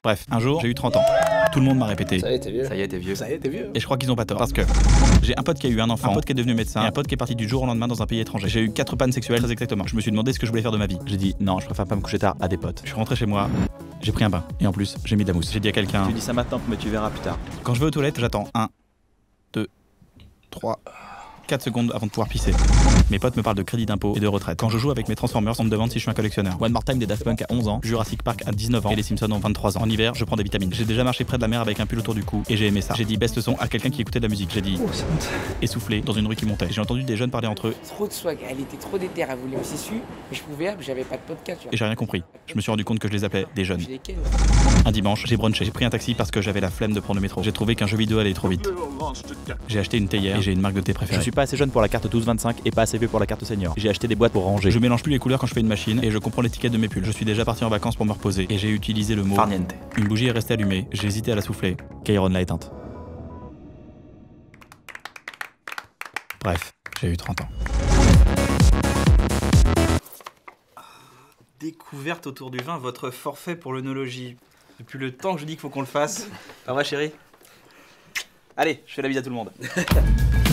Bref, un jour, j'ai eu 30 ans. Tout le monde m'a répété. Ça y est, t'es vieux. Ça y est, t'es vieux. Ça y est, t'es vieux. Et je crois qu'ils ont pas tort. Parce que j'ai un pote qui a eu un enfant, un pote qui est devenu médecin, et un pote qui est parti du jour au lendemain dans un pays étranger. J'ai eu 4 pannes sexuelles, très exactement. Je me suis demandé ce que je voulais faire de ma vie. J'ai dit non, je préfère pas me coucher tard à des potes. Je suis rentré chez moi, j'ai pris un bain. Et en plus, j'ai mis de la mousse. J'ai dit à quelqu'un. Tu dis ça maintenant, mais tu verras plus tard. Quand je vais aux toilettes, j'attends 1, 2, 3, 4 secondes avant de pouvoir pisser. Mes potes me parlent de crédit d'impôt et de retraite. Quand je joue avec mes Transformers, on me demande si je suis un collectionneur. One More Time des Daft Punk à 11 ans, Jurassic Park à 19 ans et les Simpsons ont 23 ans. En hiver, je prends des vitamines. J'ai déjà marché près de la mer avec un pull autour du cou et j'ai aimé ça. J'ai dit best son à quelqu'un qui écoutait de la musique. J'ai dit essoufflé dans une rue qui montait. J'ai entendu des jeunes parler entre eux Trop de swag, elle était trop déter, elle voulait me su, mais je pouvais, j'avais pas de podcast. et j'ai rien compris. Je me suis rendu compte que je les appelais des jeunes. Je les ken. Un dimanche, j'ai brunché. J'ai pris un taxi parce que j'avais la flemme de prendre le métro. J'ai trouvé qu'un jeu vidéo allait trop vite. J'ai acheté une théière et j'ai une marque de thé Je préférée. suis pas assez jeune pour la carte 12-25 et pas assez vieux pour la carte senior. J'ai acheté des boîtes pour ranger. Je mélange plus les couleurs quand je fais une machine et je comprends l'étiquette de mes pulls. Je suis déjà parti en vacances pour me reposer et j'ai utilisé le mot Farniente. Une bougie est restée allumée. J'ai hésité à la souffler. Kairon l'a éteinte. Bref, j'ai eu 30 ans. Découverte autour du vin, votre forfait pour l'œnologie. Depuis le temps que je dis qu'il faut qu'on le fasse. Pas vrai, chérie? Allez, je fais la bise à tout le monde.